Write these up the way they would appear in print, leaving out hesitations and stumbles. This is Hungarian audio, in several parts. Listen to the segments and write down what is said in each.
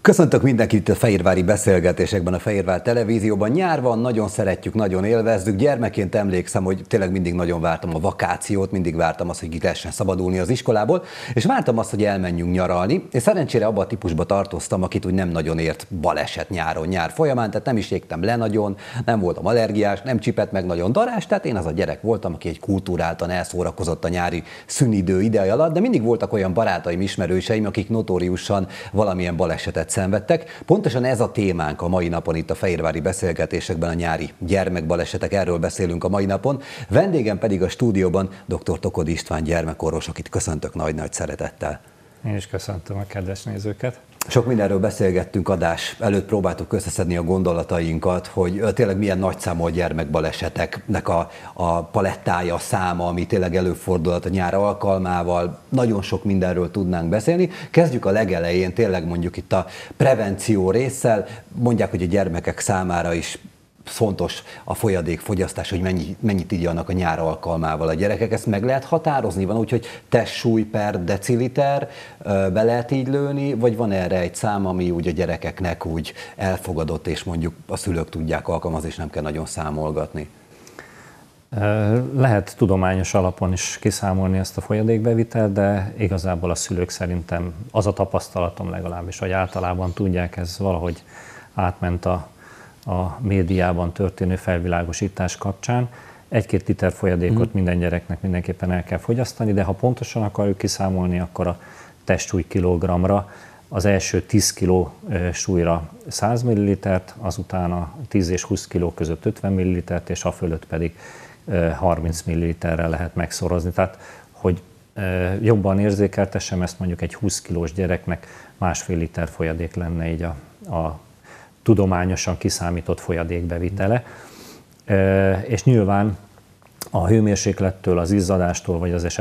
Köszöntök mindenkit itt a fehérvári beszélgetésekben, a Fehérvár Televízióban. Nyár van, nagyon szeretjük, nagyon élvezzük. Gyermekként emlékszem, hogy tényleg mindig nagyon vártam a vakációt, mindig vártam azt, hogy ki lehessen szabadulni az iskolából, és vártam azt, hogy elmenjünk nyaralni. És szerencsére abban a típusba tartoztam, akit úgy nem nagyon ért baleset nyár folyamán, tehát nem is égtem le nagyon, nem voltam allergiás, nem csipett meg nagyon darás, tehát én az a gyerek voltam, aki egy kultúráltan elszórakozott a nyári szünidő ideje alatt, de mindig voltak olyan barátaim, ismerőseim, akik notóriusan valamilyen balesetet szenvedtek. Pontosan ez a témánk a mai napon itt a fehérvári beszélgetésekben, a nyári gyermekbalesetek, erről beszélünk a mai napon. Vendégem pedig a stúdióban dr. Tokody István gyermekorvos, akit köszöntök nagy-nagy szeretettel. Én is köszöntöm a kedves nézőket. Sok mindenről beszélgettünk adás előtt, próbáltuk összeszedni a gondolatainkat, hogy tényleg milyen nagyszámú a gyermekbaleseteknek a palettája, a száma, ami tényleg előfordulhat a nyár alkalmával. Nagyon sok mindenről tudnánk beszélni. Kezdjük a legelején, tényleg mondjuk itt a prevenció résszel. Mondják, hogy a gyermekek számára is fontos a folyadékfogyasztás, hogy mennyit igyanak a nyár alkalmával a gyerekek. Ezt meg lehet határozni? Van úgy, hogy testsúly per deciliter be lehet így lőni, vagy van erre egy szám, ami úgy a gyerekeknek úgy elfogadott, és mondjuk a szülők tudják alkalmazni, és nem kell nagyon számolgatni? Lehet tudományos alapon is kiszámolni ezt a folyadékbevitelt, de igazából a szülők szerintem, az a tapasztalatom legalábbis, hogy általában tudják, ez valahogy átment a médiában történő felvilágosítás kapcsán. 1-2 liter folyadékot minden gyereknek mindenképpen el kell fogyasztani, de ha pontosan akarjuk kiszámolni, akkor a testsúly kilogramra, az első 10 kg súlyra 100 ml-t, azután a 10 és 20 kg között 50 ml-t, és a fölött pedig 30 ml-rel lehet megszorozni. Tehát, hogy jobban érzékeltessem, ezt mondjuk egy 20 kilós gyereknek 1,5 liter folyadék lenne így a tudományosan kiszámított folyadékbevitele, és nyilván a hőmérséklettől, az izzadástól, vagy az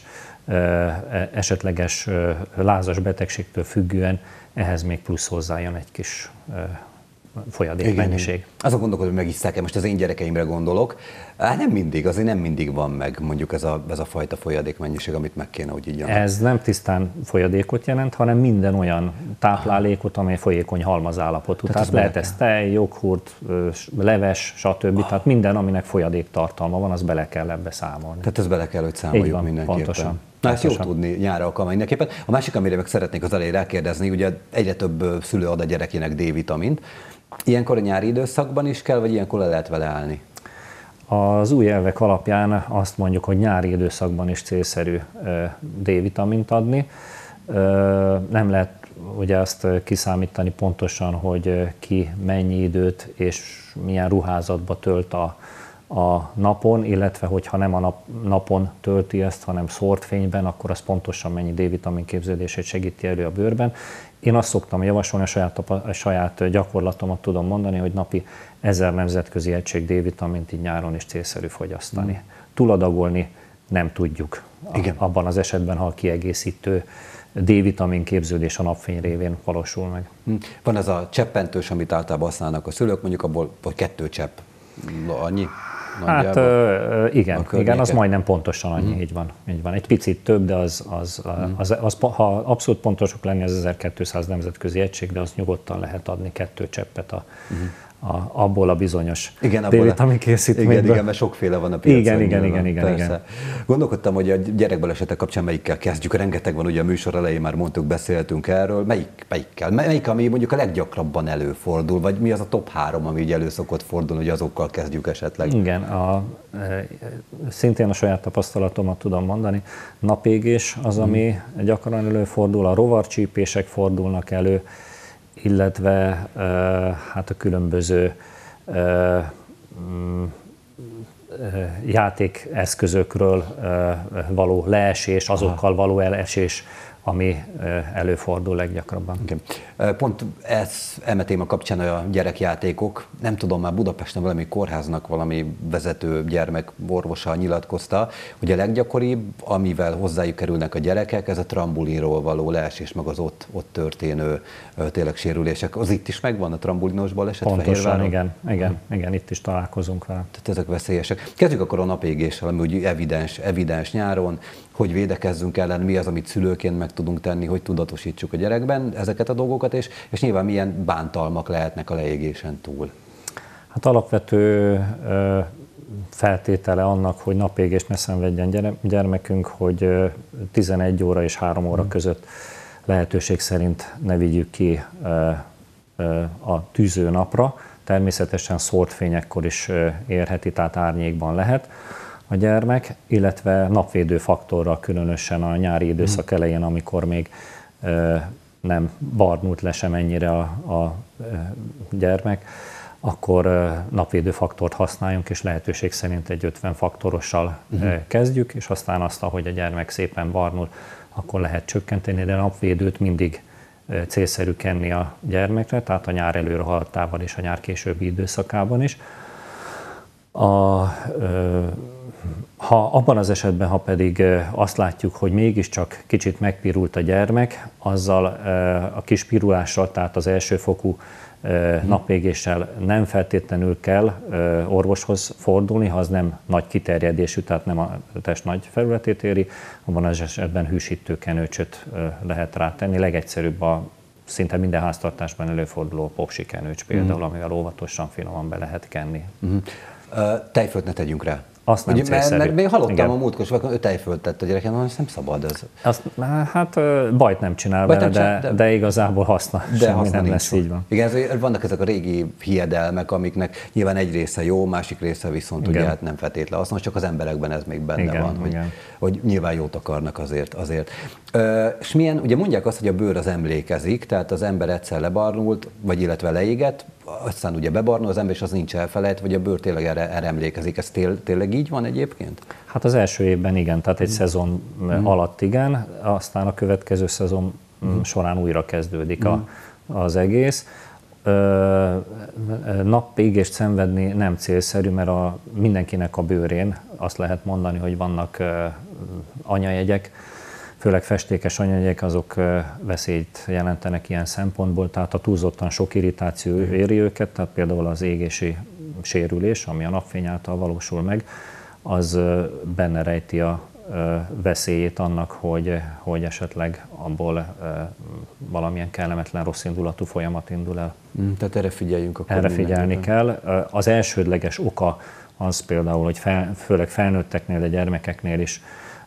esetleges lázas betegségtől függően ehhez még plusz hozzájön egy kis folyadékmennyiség. Azon gondolkodom, hogy megisszák-e, most az én gyerekeimre gondolok. Nem mindig, azért nem mindig van meg mondjuk ez a fajta folyadékmennyiség, amit meg kéne, hogy igyanak. Ez nem tisztán folyadékot jelent, hanem minden olyan táplálékot, amely folyékony halmazállapotú. Tehát lehet ez tej, joghurt, leves, stb. Tehát minden, aminek folyadék tartalma van, az bele kell ebbe számolni. Tehát ez bele kell, hogy számoljuk mindenképpen. Pontosan. Na, ezt jó tudni nyár alkalommal mindenképpen. A másik, amire meg szeretnék az elején rákérdezni, ugye egyre több szülő ad a gyerekének D-vitamint. Ilyenkor a nyári időszakban is kell, vagy ilyenkor le lehet vele állni? Az új elvek alapján azt mondjuk, hogy nyári időszakban is célszerű D-vitamint adni. Nem lehet ugye azt kiszámítani pontosan, hogy ki mennyi időt és milyen ruházatba tölt a napon, illetve hogyha nem a napon tölti ezt, hanem szórt fényben, akkor az pontosan mennyi D-vitamin képződését segíti elő a bőrben. Én azt szoktam javasolni, a saját gyakorlatomat tudom mondani, hogy napi 1000 nemzetközi egység D-vitamint így nyáron is célszerű fogyasztani. Túladagolni nem tudjuk. Abban az esetben, ha a kiegészítő D-vitamin képződés a napfény révén valósul meg. Van ez a cseppentős, amit általában használnak a szülők, mondjuk abból 2 csepp, annyi? Hát igen, az majdnem pontosan annyi, így van. Egy picit több, de ha abszolút pontosok lenni, az 1200 nemzetközi egység, de azt nyugodtan lehet adni 2 cseppet abból a bizonyos D-vitamin készítményből. Igen, mert sokféle van a piacon. Igen. Gondolkodtam, hogy a gyerekbalesetek kapcsán melyikkel kezdjük. Rengeteg van, ugye a műsor elején már mondtuk, beszéltünk erről. Melyik, ami mondjuk a leggyakrabban előfordul, vagy mi az a top 3, ami így elő szokott fordulni, hogy azokkal kezdjük esetleg? Igen, szintén a saját tapasztalatomat tudom mondani. Napégés az, ami gyakran előfordul, a rovarcsípések fordulnak elő, illetve hát a különböző játékeszközökről való leesés, azokkal való elesés, ami előfordul leggyakrabban. Okay. Pont eme téma kapcsán a gyerekjátékok, nem tudom, már Budapesten valami kórháznak valami vezető gyermekorvosa nyilatkozta, hogy a leggyakoribb, amivel hozzájuk kerülnek a gyerekek, ez a trambulinról való leesés, meg az ott történő tényleg sérülések. Az itt is megvan a trambulinos baleset? Pontosan, igen, itt is találkozunk vele. Tehát ezek veszélyesek. Kezdjük akkor a napégéssel, ami úgy evidens nyáron, hogy védekezzünk ellen, mi az, amit szülőként meg tudunk tenni, hogy tudatosítsuk a gyerekben ezeket a dolgokat, és nyilván milyen bántalmak lehetnek a leégésen túl. Hát alapvető feltétele annak, hogy napégést ne szenvedjen gyermekünk, hogy 11 óra és 3 óra között lehetőség szerint ne vigyük ki a tűző napra. Természetesen szórt fényekkor is érheti, tehát árnyékban lehet a gyermek, illetve napvédő faktorral, különösen a nyári időszak elején, amikor még nem barnult le sem ennyire a gyermek, akkor napvédő faktort használjunk, és lehetőség szerint egy 50 faktorossal kezdjük, és aztán azt, ahogy a gyermek szépen barnul, akkor lehet csökkenteni, de napvédőt mindig célszerű kenni a gyermekre, tehát a nyár előre haladtával és a nyár későbbi időszakában is. Ha abban az esetben, ha pedig azt látjuk, hogy mégiscsak kicsit megpirult a gyermek, azzal a kis pirulással, tehát az elsőfokú napégéssel nem feltétlenül kell orvoshoz fordulni, ha az nem nagy kiterjedésű, tehát nem a test nagy felületét éri, abban az esetben hűsítő kenőcsöt lehet rátenni. Legegyszerűbb szinte minden háztartásban előforduló popsi kenőcs például, amivel óvatosan, finoman be lehet kenni. Tejfölt ne tegyünk rá. Azt nem célszerű. Mert még hallottam a múltkor, hogy ő tejfölt tett a gyerekem, hogy nem szabad ez. Hát bajt nem csinál vele, de igazából haszna. Semmi nem lesz, így van. Igen, vannak ezek a régi hiedelmek, amiknek nyilván egy része jó, másik része viszont ugye hát nem feltétlenül hasznos, csak az emberekben ez még benne van, hogy nyilván jót akarnak azért. És milyen, ugye mondják azt, hogy a bőr az emlékezik, tehát az ember egyszer lebarnult, vagy illetve leégett, aztán ugye bebarnul az ember, és az nincs elfelejtve, vagy a bőr tényleg erre emlékezik. Ez tényleg így van egyébként? Hát az első évben igen, tehát egy szezon alatt igen, aztán a következő szezon során újra kezdődik az egész. Napégést szenvedni nem célszerű, mert mindenkinek a bőrén azt lehet mondani, hogy vannak anyajegyek, főleg festékes anyajegyek, azok veszélyt jelentenek ilyen szempontból, tehát a túlzottan sok irritáció éri őket, tehát például az égési sérülés, ami a napfény által valósul meg, az benne rejti a veszélyét annak, hogy esetleg abból valamilyen kellemetlen, rosszindulatú folyamat indul el. Tehát erre figyeljünk akkor. Erre figyelni kell. Az elsődleges oka az például, hogy főleg felnőtteknél, de gyermekeknél is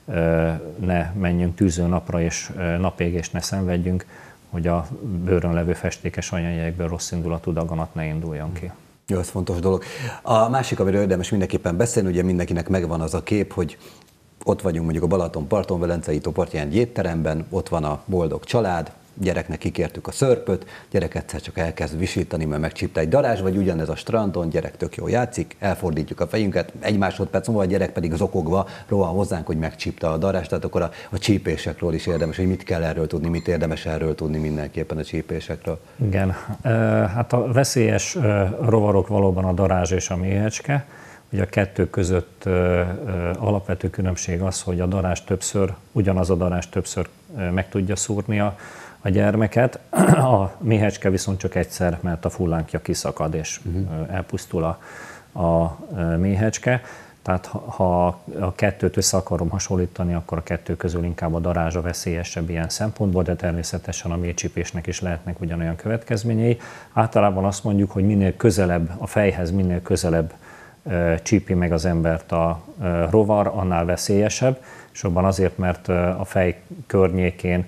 ne menjünk tűző napra és napégést ne szenvedjünk, hogy a bőrön levő festékes anyajegyekből rosszindulatú daganat ne induljon ki. Jó, ez fontos dolog. A másik, amiről érdemes mindenképpen beszélni, ugye mindenkinek megvan az a kép, hogy ott vagyunk mondjuk a Balaton-parton, Velencei tó partján egy étteremben, ott van a boldog család, gyereknek kikértük a szörpöt, gyerek egyszer csak elkezd visítani, mert megcsípte egy darázs, vagy ugyanez a strandon, gyerek tök jól játszik, elfordítjuk a fejünket, egy másodperc múlva a gyerek pedig zokogva rohan hozzánk, hogy megcsípte a darázs, tehát akkor a csípésekről is érdemes, hogy mit kell erről tudni, mit érdemes erről tudni mindenképpen a csípésekről. Igen, hát a veszélyes rovarok valóban a darázs és a méhecske. Ugye a kettő között alapvető különbség az, hogy a darázs ugyanaz a darázs többször meg tudja szúrni a gyermeket, a méhecske viszont csak egyszer, mert a fullánkja kiszakad és elpusztul a méhecske. Tehát ha a kettőt össze akarom hasonlítani, akkor a kettő közül inkább a darázs a veszélyesebb ilyen szempontból, de természetesen a méhcsípésnek is lehetnek ugyanolyan következményei. Általában azt mondjuk, hogy minél közelebb, a fejhez minél közelebb csípi meg az embert a rovar, annál veszélyesebb, és abban azért, mert a fej környékén,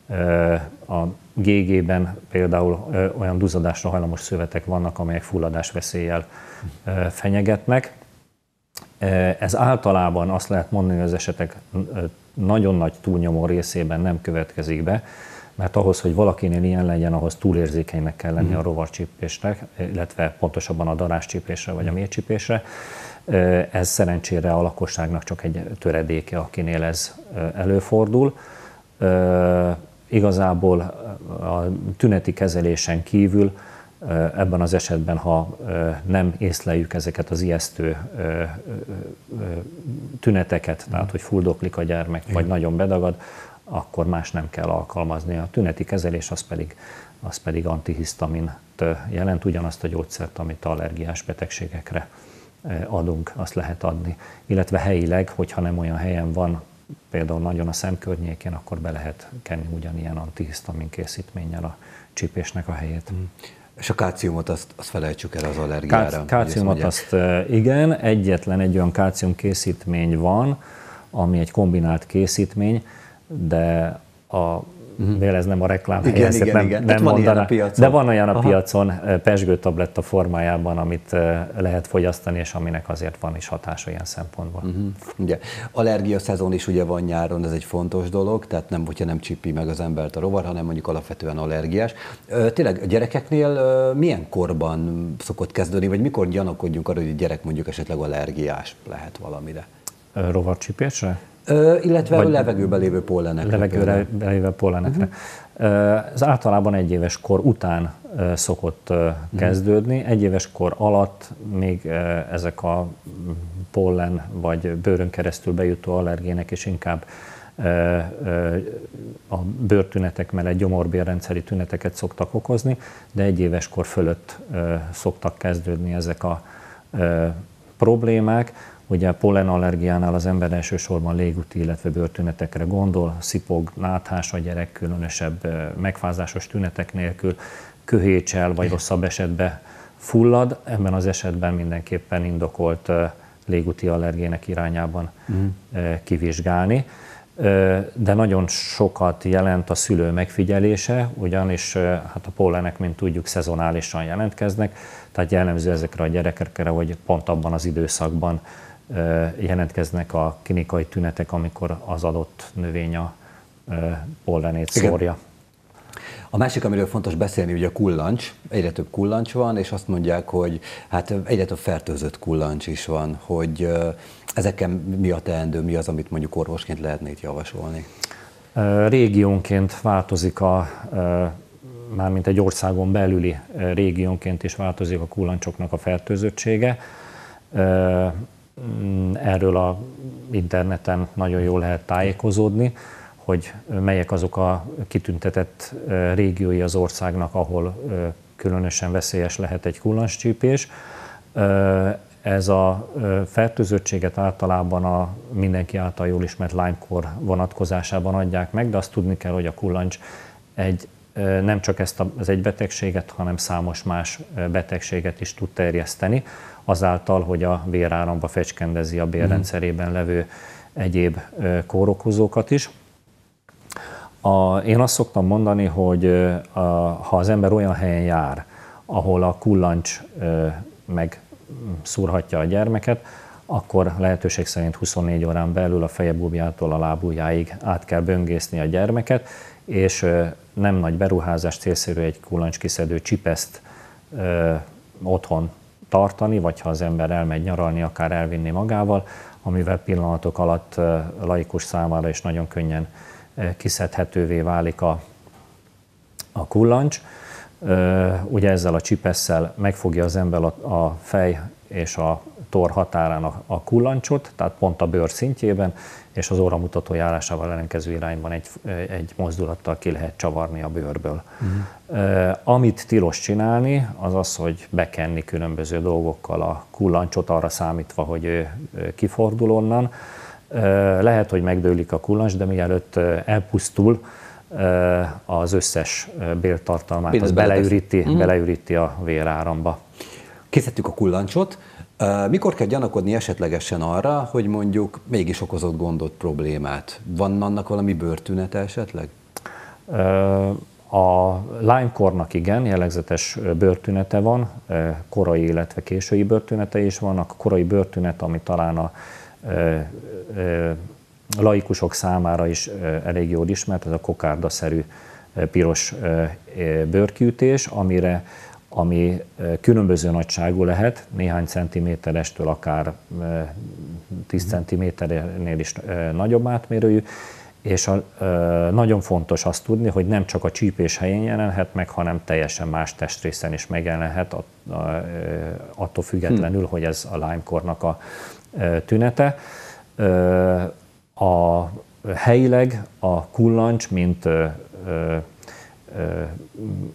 a GG-ben például olyan duzzadásra hajlamos szövetek vannak, amelyek fulladás veszéllyel fenyegetnek. Ez általában azt lehet mondani, hogy az esetek nagyon nagy túlnyomó részében nem következik be, mert ahhoz, hogy valakinél ilyen legyen, ahhoz túlérzékenynek kell lenni a rovarcsípésre, illetve pontosabban a darázscsípésre vagy a méhcsípésre. Ez szerencsére a lakosságnak csak egy töredéke, akinél ez előfordul. Igazából a tüneti kezelésen kívül ebben az esetben, ha nem észleljük ezeket az ijesztő tüneteket, tehát hogy fuldoklik a gyermek, vagy nagyon bedagad, akkor más nem kell alkalmazni. A tüneti kezelés az pedig antihisztamint jelent, ugyanazt a gyógyszert, amit allergiás betegségekre adunk, azt lehet adni. Illetve helyileg, hogyha nem olyan helyen van például nagyon a szem környékén, akkor be lehet kenni ugyanilyen antihisztamin készítménnyel a csípésnek a helyét. És a kálciumot azt felejtsük el az allergiára. Kálciumot azt igen, egyetlen egy olyan kálcium készítmény van, ami egy kombinált készítmény, de ez nem a reklám igen. nem mondaná, de van olyan a piacon pezsgőtabletta formájában, amit lehet fogyasztani, és aminek azért van is hatása ilyen szempontból. Ugye, allergia szezon is ugye van nyáron, ez egy fontos dolog, tehát nem, hogyha nem csípi meg az embert a rovar, hanem mondjuk alapvetően allergiás. Tényleg a gyerekeknél milyen korban szokott kezdődni, vagy mikor gyanakodjunk arra, hogy a gyerek mondjuk esetleg allergiás lehet valamire? Rovarcsípésre? Illetve a levegőben lévő pollenekre. Levegőben lévő pollenekre. Ez általában egyéves kor után szokott kezdődni. Egyéves kor alatt még ezek a pollen vagy bőrön keresztül bejutó allergének is inkább a bőrtünetek mellett gyomorbélrendszeri tüneteket szoktak okozni, de egyéves kor fölött szoktak kezdődni ezek a problémák. Ugye a pollenallergiánál az ember elsősorban légúti, illetve bőrtünetekre gondol, szipog, náthás a gyerek, különösebb megfázásos tünetek nélkül, köhécsel, vagy rosszabb esetben fullad. Ebben az esetben mindenképpen indokolt légúti allergének irányában kivizsgálni. De nagyon sokat jelent a szülő megfigyelése, ugyanis hát a pollenek, mint tudjuk, szezonálisan jelentkeznek, tehát jellemző ezekre a gyerekekre, hogy pont abban az időszakban jelentkeznek a klinikai tünetek, amikor az adott növény a pollenét szórja. A másik, amiről fontos beszélni, ugye a kullancs. Egyre több kullancs van, és azt mondják, hogy hát egyre több fertőzött kullancs is van, hogy ezeken mi a teendő, mi az, amit mondjuk orvosként lehetne itt javasolni? Régiónként változik mármint egy országon belüli régiónként is változik a kullancsoknak a fertőzöttsége. Erről az interneten nagyon jól lehet tájékozódni, hogy melyek azok a kitüntetett régiói az országnak, ahol különösen veszélyes lehet egy kullancscsípés. Ez a fertőzöttséget általában a mindenki által jól ismert Lyme-kór vonatkozásában adják meg, de azt tudni kell, hogy a kullancs nem csak ezt az egy betegséget, hanem számos más betegséget is tud terjeszteni, azáltal, hogy a véráramba fecskendezi a bélrendszerében levő egyéb kórokozókat is. Én azt szoktam mondani, hogy ha az ember olyan helyen jár, ahol a kullancs megszúrhatja a gyermeket, akkor lehetőség szerint 24 órán belül a fejebúbjától a lábujjáig át kell böngészni a gyermeket, és nem nagy beruházás, célszerű egy kullancs-kiszedő csipeszt otthon tartani, vagy ha az ember elmegy nyaralni, akár elvinni magával, amivel pillanatok alatt laikus számára is nagyon könnyen kiszedhetővé válik a kullancs. Ugye ezzel a csipesszel megfogja az ember a fej és a torr határán a kullancsot, tehát pont a bőr szintjében, és az óramutató járásával ellenkező irányban egy mozdulattal ki lehet csavarni a bőrből. Amit tilos csinálni, az az, hogy bekenni különböző dolgokkal a kullancsot, arra számítva, hogy ő kifordul onnan. Lehet, hogy megdőlik a kullancs, de mielőtt elpusztul, az összes béltartalmát, az beleüríti a véráramba. Készítettük a kullancsot. Mikor kell gyanakodni esetlegesen arra, hogy mondjuk mégis okozott gondot, problémát? Van annak valami bőrtünete esetleg? A Lyme-kórnak igen, jellegzetes bőrtünete van, korai, illetve késői bőrtünete is van. A korai bőrtünet, ami talán a laikusok számára is elég jól ismert, ez a kokárdaszerű piros bőrkiütés, ami különböző nagyságú lehet, néhány centiméterestől akár 10 centiméternél is nagyobb átmérőjű, és nagyon fontos azt tudni, hogy nem csak a csípés helyén jelenhet meg, hanem teljesen más testrészen is megjelenhet, attól függetlenül, hogy ez a Lyme-kórnak a tünete. Helyileg a kullancs,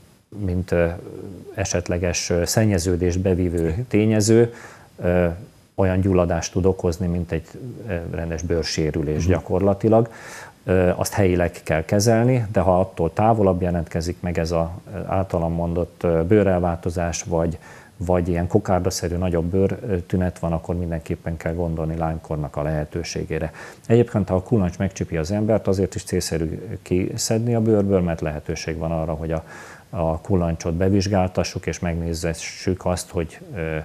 mint esetleges szennyeződést bevívő tényező, olyan gyulladást tud okozni, mint egy rendes bőrsérülés gyakorlatilag. Azt helyileg kell kezelni, de ha attól távolabb jelentkezik meg ez az általam mondott bőrelváltozás, vagy ilyen kokárdaszerű nagyobb bőrtünet van, akkor mindenképpen kell gondolni Lyme-kornak a lehetőségére. Egyébként, ha a kullancs megcsípi az embert, azért is célszerű kiszedni a bőrből, mert lehetőség van arra, hogy a kullancsot bevizsgáltassuk, és megnézzük azt, hogy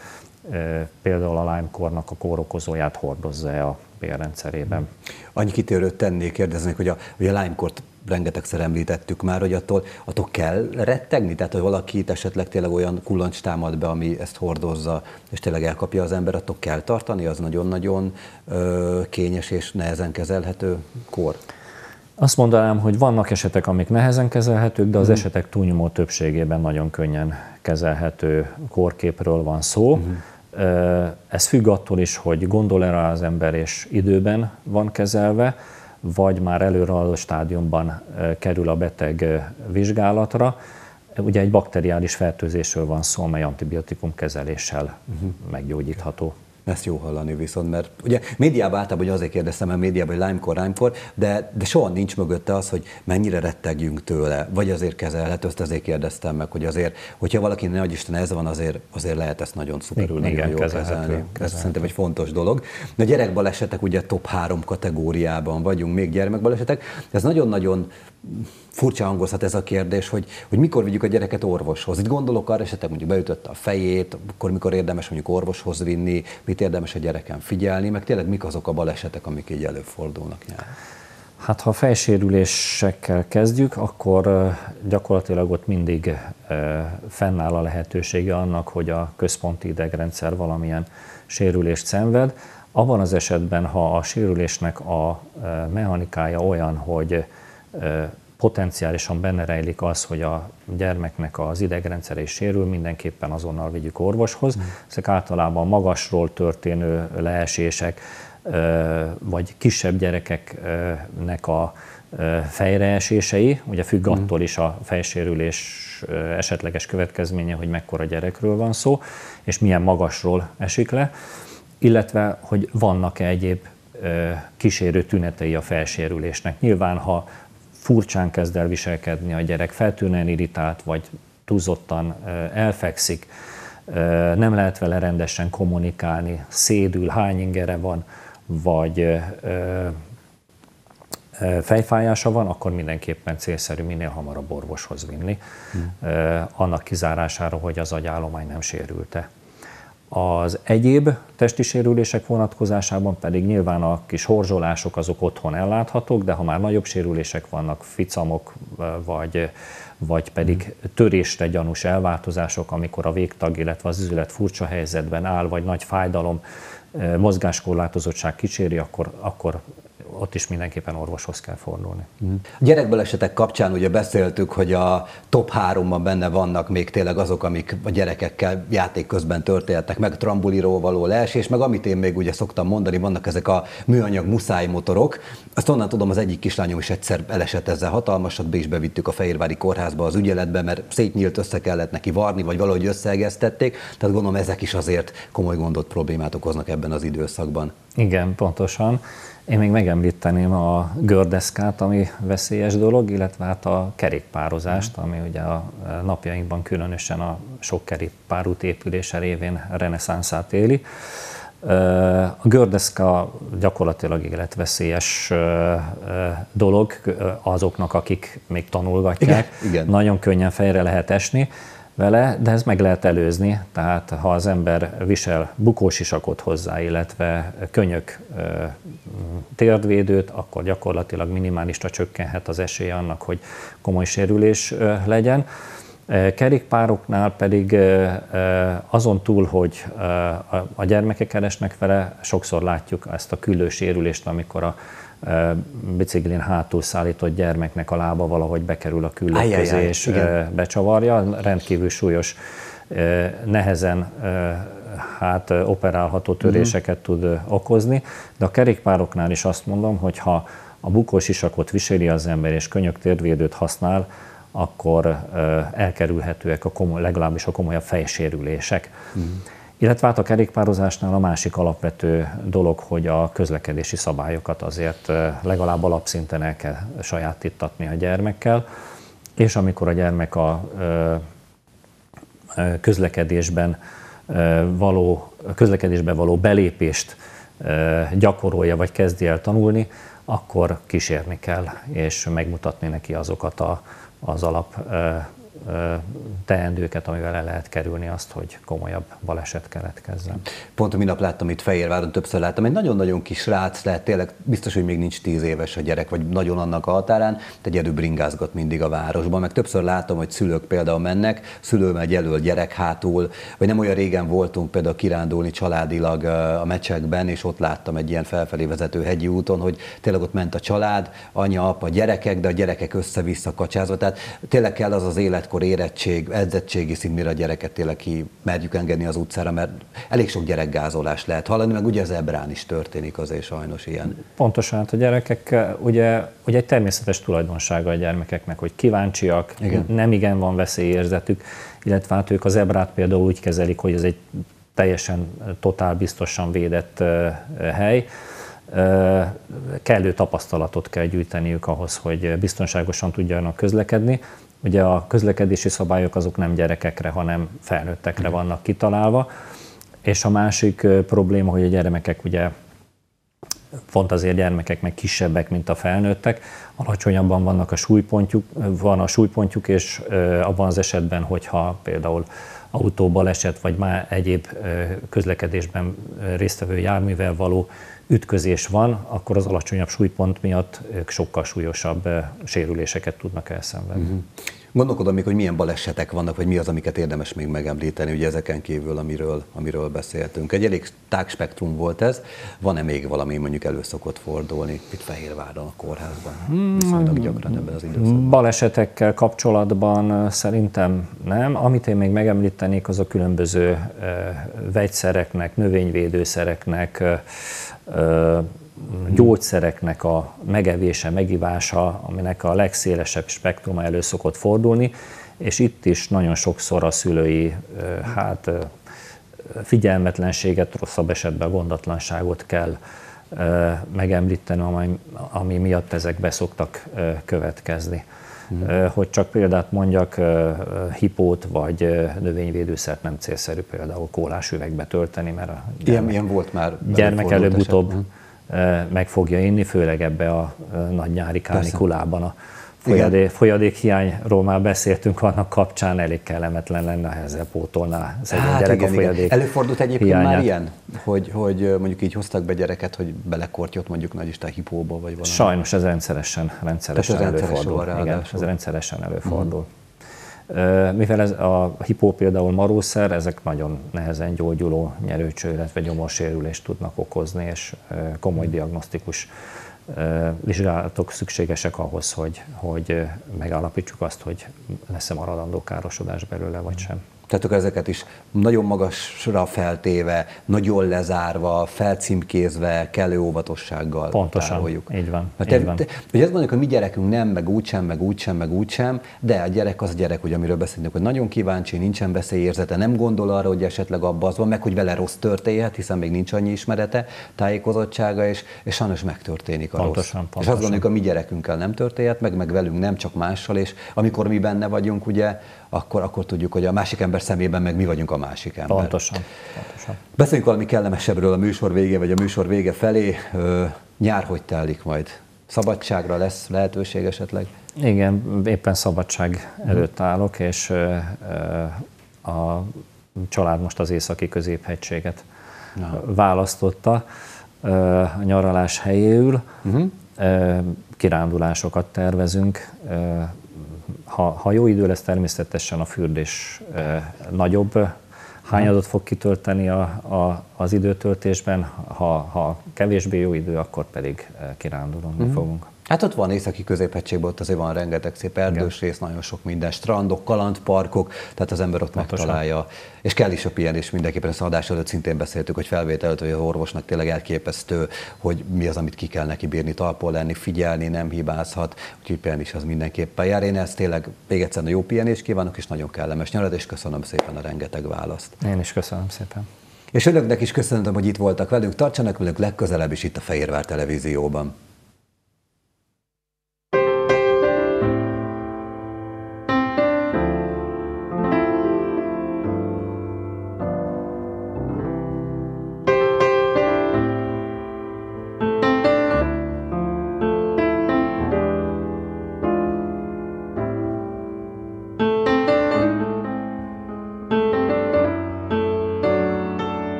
például a Lyme-kornak a kórokozóját hordozza-e a bélrendszerében. Annyi kitérőt tennék, kérdeznék, hogy a Lyme-kort rengetegszer említettük már, hogy attól kell rettegni? Tehát, hogy valakit esetleg tényleg olyan kullancs támad be, ami ezt hordozza, és tényleg elkapja az ember, attól kell tartani? Az nagyon-nagyon kényes és nehezen kezelhető kór? Azt mondanám, hogy vannak esetek, amik nehezen kezelhetők, de az esetek túlnyomó többségében nagyon könnyen kezelhető kórképről van szó. Ez függ attól is, hogy gondol-e rá az ember és időben van kezelve, vagy már előrehaladott stádiumban kerül a beteg vizsgálatra. Ugye egy bakteriális fertőzésről van szó, amely antibiotikum kezeléssel meggyógyítható. Ezt jó hallani viszont, mert ugye médiában általában, hogy azért kérdeztem el médiában, hogy Lyme-kor, de soha nincs mögötte az, hogy mennyire rettegjünk tőle, vagy azért kezelhető, ezt azért kérdeztem meg, hogy azért, hogyha valaki ne Isten ez van, azért lehet ezt nagyon szuperül, nagyon jól kezelni. Ez szerintem egy fontos dolog. De a gyerekbalesetek ugye top 3 kategóriában vagyunk, még gyermekbalesetek. Ez nagyon-nagyon furcsa hangozhat ez a kérdés, hogy mikor vigyük a gyereket orvoshoz. Itt gondolok arra, esetleg mondjuk beütötte a fejét, akkor mikor érdemes mondjuk orvoshoz vinni, mit érdemes a gyereken figyelni, meg tényleg mik azok a balesetek, amik így előfordulnak nyáron. Hát ha fejsérülésekkel kezdjük, akkor gyakorlatilag ott mindig fennáll a lehetősége annak, hogy a központi idegrendszer valamilyen sérülést szenved. Abban az esetben, ha a sérülésnek a mechanikája olyan, hogy potenciálisan benne rejlik az, hogy a gyermeknek az idegrendszere is sérül, mindenképpen azonnal vigyük orvoshoz. Ezek általában magasról történő leesések, vagy kisebb gyerekeknek a fejreesései, ugye függ attól is a fejsérülés esetleges következménye, hogy mekkora gyerekről van szó, és milyen magasról esik le, illetve, hogy vannak-e egyéb kísérő tünetei a fejsérülésnek. Nyilván, ha furcsán kezd el viselkedni a gyerek, feltűnően irritált, vagy túlzottan elfekszik, nem lehet vele rendesen kommunikálni, szédül, hányingere van, vagy fejfájása van, akkor mindenképpen célszerű minél hamarabb orvoshoz vinni, annak kizárására, hogy az agyállomány nem sérült-e. Az egyéb testi sérülések vonatkozásában pedig nyilván a kis horzsolások azok otthon elláthatók, de ha már nagyobb sérülések vannak, ficamok, vagy pedig törésre gyanús elváltozások, amikor a végtag, illetve az izület furcsa helyzetben áll, vagy nagy fájdalom, mozgáskorlátozottság kíséri, akkor ott is mindenképpen orvoshoz kell fordulni. Gyerekbalesetek kapcsán ugye beszéltük, hogy a top 3-ban benne vannak még tényleg azok, amik a gyerekekkel játék közben történtek, meg trambuliról való leesés, meg amit én még ugye szoktam mondani, vannak ezek a műanyag muszájmotorok. Azt onnan tudom, az egyik kislányom is egyszer elesett ezzel hatalmasat, be is bevittük a Fehérvári kórházba az ügyeletbe, mert szétnyílt, össze kellett neki varni, vagy valahogy összeegeztették. Tehát gondolom ezek is azért komoly gondot, problémát okoznak ebben az időszakban. Igen, pontosan. Én még megemlíteném a gördeszkát, ami veszélyes dolog, illetve hát a kerékpározást, ami ugye a napjainkban különösen a sok kerékpárút épülése révén reneszánszát éli. A gördeszka gyakorlatilag életveszélyes dolog azoknak, akik még tanulgatják. Igen. Nagyon könnyen fejre lehet esni vele, de ez meg lehet előzni, tehát ha az ember visel bukósisakot hozzá, illetve könyök térdvédőt, akkor gyakorlatilag minimálisra csökkenhet az esélye annak, hogy komoly sérülés legyen. Kerékpároknál pedig azon túl, hogy a gyermekek esnek vele, sokszor látjuk ezt a küllő sérülést, amikor a biciklin hátul szállított gyermeknek a lába valahogy bekerül a küllő közé és becsavarja. Rendkívül súlyos, nehezen operálható töréseket tud okozni, de a kerékpároknál is azt mondom, hogy ha a bukósisakot viseli az ember és könyök térdvédőt használ, akkor elkerülhetőek legalábbis a komolyabb fejsérülések. Illetve hát a kerékpározásnál a másik alapvető dolog, hogy a közlekedési szabályokat azért legalább alapszinten el kell sajátítatni a gyermekkel, és amikor a gyermek a közlekedésben való belépést gyakorolja, vagy kezdi el tanulni, akkor kísérni kell, és megmutatni neki azokat az alap teendőket, amivel el lehet kerülni azt, hogy komolyabb baleset keletkezzen. Pont minap láttam itt Fehérváron, többször láttam, egy nagyon-nagyon kis srác, lehet tényleg biztos, hogy még nincs 10 éves a gyerek, vagy nagyon annak a határán, de gyerű bringázgat mindig a városban, meg többször látom, hogy szülők például mennek, szülő megy elől, gyerek hátul, vagy nem olyan régen voltunk például kirándulni családilag a Mecsekben, és ott láttam egy ilyen felfelé vezető hegyi úton, hogy tényleg ott ment a család, anya, apa, gyerekek, de a gyerekek össze-vissza kacsázva, tehát tényleg kell az az életkor érettség, edzettségi szint, mire a gyereket tényleg ki merjük engedni az utcára, mert elég sok gyerekgázolás lehet hallani, meg ugye az Ebrán is történik azért sajnos ilyen. Pontosan, hát a gyerekek, ugye egy természetes tulajdonsága a gyermekeknek, hogy kíváncsiak, nem igen van veszélyérzetük, illetve hát ők az Ebrát például úgy kezelik, hogy ez egy teljesen totál biztosan védett hely. Kellő tapasztalatot kell gyűjteniük ahhoz, hogy biztonságosan tudjanak közlekedni. Ugye a közlekedési szabályok azok nem gyerekekre, hanem felnőttekre vannak kitalálva. És a másik probléma, hogy a gyermekek ugye pont azért gyermekek meg kisebbek, mint a felnőttek, alacsonyabban van a súlypontjuk, és abban az esetben, hogyha például autóbaleset, vagy már egyéb közlekedésben résztvevő járművel való ütközés van, akkor az alacsonyabb súlypont miatt ők sokkal súlyosabb sérüléseket tudnak elszenvedni. Gondolkodom még, hogy milyen balesetek vannak, vagy mi az, amiket érdemes még megemlíteni, ugye ezeken kívül, amiről beszéltünk. Egy elég tág spektrum volt ez. Van-e még valami, mondjuk elő szokott fordulni itt Fehérváron, a kórházban? Viszonylag gyakran ebben az időszakban. Balesetekkel kapcsolatban szerintem nem. Amit én még megemlítenék, az a különböző vegyszereknek, növényvédőszereknek, gyógyszereknek a megevése, megivása, aminek a legszélesebb spektruma elő szokott fordulni, és itt is nagyon sokszor a szülői figyelmetlenséget, rosszabb esetben gondatlanságot kell megemlíteni, ami miatt ezek be szoktak következni. Hogy csak példát mondjak, hipót vagy növényvédőszert nem célszerű például kólás üvegbe tölteni, mert a ilyen volt már gyermek előbb-utóbb meg fogja inni, főleg ebbe a nagy nyári kánikulában. A folyadékhiányról már beszéltünk annak kapcsán, elég kellemetlen lenne, ha ezzel pótolná szegény gyerek a folyadék. Előfordult egyébként hiányát. Már ilyen, hogy mondjuk így hoztak be gyereket, hogy belekortyot mondjuk nagy Isten hipóba, vagy valami? Sajnos ez rendszeresen előfordul. Igen, ez rendszeresen előfordul. Mivel ez a hipó például marószer, ezek nagyon nehezen gyógyuló nyerőcső, illetve gyomorsérülést tudnak okozni, és komoly diagnosztikus vizsgálatok szükségesek ahhoz, hogy megállapítsuk azt, hogy lesz-e maradandó károsodás belőle, vagy sem. Tehát akkor ezeket is nagyon magasra feltéve, nagyon lezárva, felcímkézve, kellő óvatossággal tároljuk. Így van. Ugye azt mondjuk, hogy mi gyerekünk nem, meg úgysem, de a gyerek az a gyerek, ugye, amiről beszélünk, hogy nagyon kíváncsi, nincsen veszélyérzete, nem gondol arra, hogy esetleg abban az van, meg hogy vele rossz történhet, hiszen még nincs annyi ismerete, tájékozottsága, és sajnos megtörténik a rossz. És azt gondoljuk, a mi gyerekünkkel nem történhet, meg velünk nem, csak mással, és amikor mi benne vagyunk, ugye, akkor tudjuk, hogy a másik ember szemében meg mi vagyunk a másik ember. Pontosan. Beszéljünk valami kellemesebbről a műsor végén, vagy a műsor vége felé. Nyár hogy telik majd? Szabadságra lesz lehetőség esetleg? Igen, éppen szabadság előtt állok, és a család most az északi középhegységet választotta a nyaralás helyéül. Kirándulásokat tervezünk. Ha jó idő lesz, természetesen a fürdés nagyobb hányadot fog kitölteni az időtöltésben, ha kevésbé jó idő, akkor pedig kirándulni fogunk. Hát ott van északi középhegységben, ott azért van rengeteg szép erdős rész, nagyon sok minden, strandok, kalandparkok, tehát az ember ott megtalálja. És kell is a pihenés mindenképpen, ezt adás előtt szintén beszéltük, hogy felvétel előtt, hogy az orvosnak tényleg elképesztő, hogy mi az, amit ki kell neki bírni, talpon lenni, figyelni, nem hibázhat, úgyhogy pihenés az mindenképpen jár. Én ezt tényleg még egyszer jó pihenést kívánok, és nagyon kellemes nyarat, és köszönöm szépen a rengeteg választ. Én is köszönöm szépen. És önöknek is köszönöm, hogy itt voltak velünk, tartsanak velünk legközelebb is itt a Fehérvár Televízióban.